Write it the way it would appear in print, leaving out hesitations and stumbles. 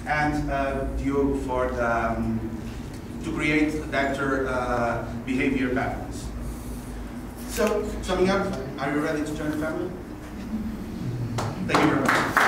and due for the, to create better behavior patterns. So, summing up, are you ready to join the family? Thank you very much.